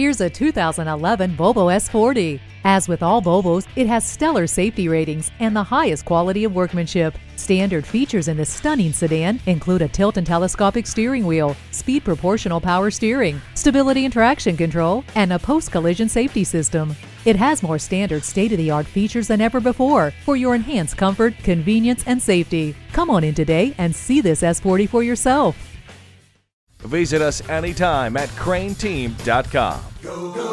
Here's a 2011 Volvo S40. As with all Volvos, it has stellar safety ratings and the highest quality of workmanship. Standard features in this stunning sedan include a tilt and telescopic steering wheel, speed proportional power steering, stability and traction control, and a post-collision safety system. It has more standard state-of-the-art features than ever before for your enhanced comfort, convenience, and safety. Come on in today and see this S40 for yourself. Visit us anytime at crainteam.com.